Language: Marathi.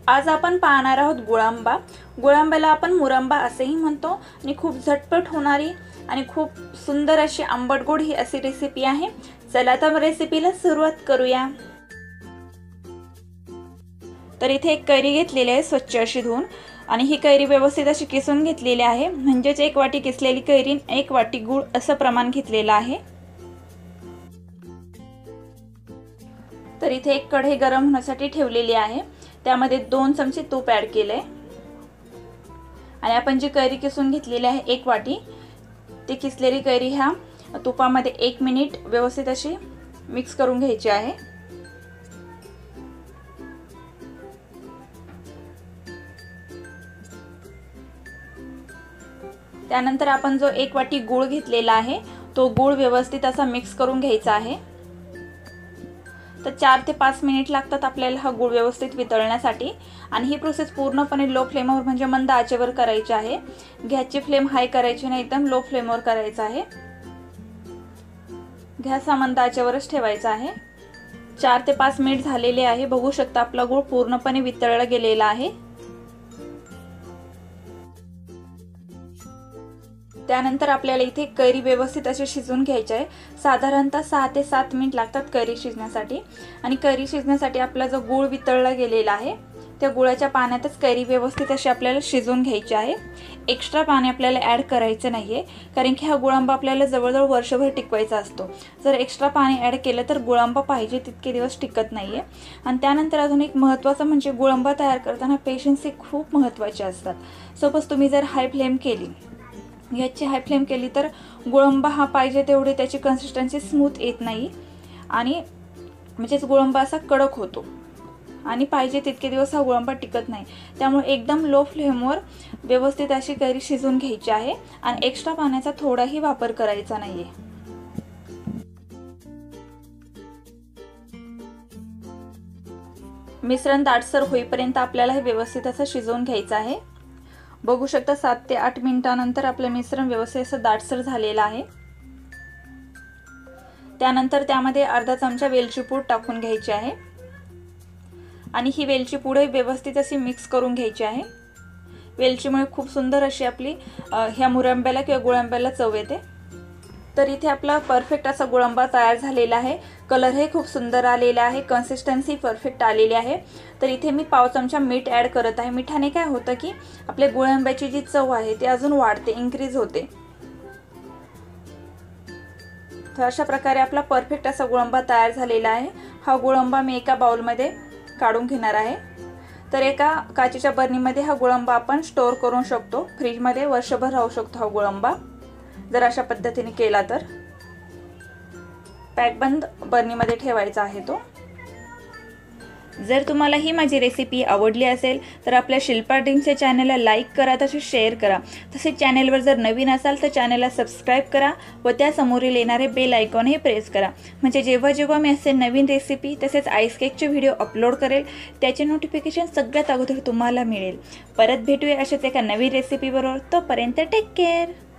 आज आपण पाहणार आहोत गुळांबा। गुळांब्याला आपण मुरंबा असेही म्हणतो आणि खूप झटपट होणारी आणि खूप सुंदर अशी आंबट गोड ही अशी रेसिपी आहे। चला तर रेसिपीला सुरुवात करूया। तर इथे एक कैरी घेतलेली आहे स्वच्छ अशी धुवून आणि ही कैरी व्यवस्थित अशी किसून घेतलेली आहे। म्हणजेच 1 वाटी किसलेली कैरी 1 वाटी गूळ असं प्रमाण घेतलेलं आहे। तर इथे एक कढई गरम होण्यासाठी ठेवलेली आहे। त्यामध्ये 2 चमचे तूप ऍड केले आणि आपण जी कैरी किसून घेतलेली आहे 1 वाटी ती किसलेली कैरी ह्या तुपामध्ये 1 मिनिट व्यवस्थित अशी मिक्स करून घ्यायची आहे। त्यानंतर आपण जो 1 वाटी गूळ घेतलेला आहे तो गूळ व्यवस्थित असा मिक्स करून घ्यायचा आहे। तर 4 ते 5 मिनिट लागतात आपल्याला हा गूळ व्यवस्थित वितळण्यासाठी आणि ही प्रोसेस पूर्णपणे लो फ्लेमवर म्हणजे मंद आचेवर करायची आहे। गॅसची फ्लेम हाय करायची नाही, एकदम लो फ्लेमवर करायचा आहे। गॅस हा मंद आचेवरच ठेवायचा आहे। 4 ते 5 मिनिट झालेले आहे। बघू शकता आपला गूळ पूर्णपणे वितळला गेलेला आहे। त्यानंतर आपल्याला इथे कैरी व्यवस्थित अशी शिजवून घ्यायची आहे। साधारणतः 6 ते 7 मिनिट लागतात कैरी शिजण्यासाठी आणि कैरी शिजण्यासाठी आपला जो गूळ वितळला गेलेला आहे त्या गुळाच्या पाण्यातच कैरी व्यवस्थित अशी आपल्याला शिजवून घ्यायची आहे। एक्स्ट्रा पाणी आपल्याला ऍड करायचं नाहीये, कारण की हा गुळांबा आपल्याला जवळजवळ वर्षभर टिकवायचा असतो। जर एक्स्ट्रा पाणी ऍड केलं तर गुळांबा पाहिजे तितके दिवस टिकत नाहीये। आणि त्यानंतर अजून एक महत्त्वाचं म्हणजे गुळांबा तयार करताना पेशन्स हे खूप महत्त्वाचे असतात। सपोज तुम्ही जर हाय फ्लेम केली, गॅसची हाय फ्लेम केली तर गुळांबा हा पाहिजे तेवढी त्याची कन्सिस्टन्सी स्मूथ येत नाही आणि म्हणजेच गुळांबा असा कडक होतो आणि पाहिजे तितके दिवस हा गुळांबा टिकत नाही। त्यामुळे एकदम लो फ्लेमवर व्यवस्थित अशी कैरी शिजवून घ्यायची आहे आणि एक्स्ट्रा पाण्याचा थोडाही वापर करायचा नाहीये। मिश्रण दाटसर होईपर्यंत आपल्याला हे व्यवस्थित असं शिजवून घ्यायचं आहे। बघू शकता 7 ते 8 मिनिटांनंतर आपले मिश्रण व्यवस्थित असं दाटसर झालेलं आहे। त्यानंतर त्यामध्ये अर्धा चमचा वेलची पूड टाकून घ्यायची आहे आणि ही वेलची पूड व्यवस्थित अशी मिक्स करून घ्यायची आहे। वेलचीमुळे खूप सुंदर अशी आपली ह्या मुरंब्याला किंवा गुळांब्याला चव येते। तर इथे आपला परफेक्ट असा गुळांबा तयार झालेला आहे। कलर हे खूप सुंदर आलेला आहे, कन्सिस्टन्सी परफेक्ट आलेली आहे। तर इथे मी पाव चमचा मीठ ऍड करत आहे। मिठाने काय होतं की आपल्या गुळांब्याची जी चव आहे ती अजून वाढते, इन्क्रीज होते। तर अशा प्रकारे आपला परफेक्ट असा गुळांबा तयार झालेला आहे। हा गुळांबा मी एका बाउलमध्ये काढून घेणार आहे। तर एका काचेच्या बरणीमध्ये हा गुळांबा आपण स्टोर करू शकतो, फ्रीजमध्ये वर्षभर राहू शकतो हा गुळांबा जर अशा पद्धतीने केला तर। पॅक बंद बरणीमध्ये ठेवायचा आहे तो। जर तुम्हाला ही माझी रेसिपी आवडली असेल तर आपल्या शिल्पा ड्रीम्सच्या चॅनलला लाईक करा, तसेच शेअर करा। तसेच चॅनलवर जर नवीन असाल तर चॅनलला सबस्क्राईब करा व त्यासमोरील येणारे बेल आयकॉनही प्रेस करा, म्हणजे जेव्हा जेव्हा मी असे नवीन रेसिपी तसेच आईस केकचे व्हिडिओ अपलोड करेल त्याचे नोटिफिकेशन सगळ्यात अगोदर तुम्हाला मिळेल। परत भेटूया अशाच एका नवीन रेसिपीबरोबर, तोपर्यंत टेक केअर।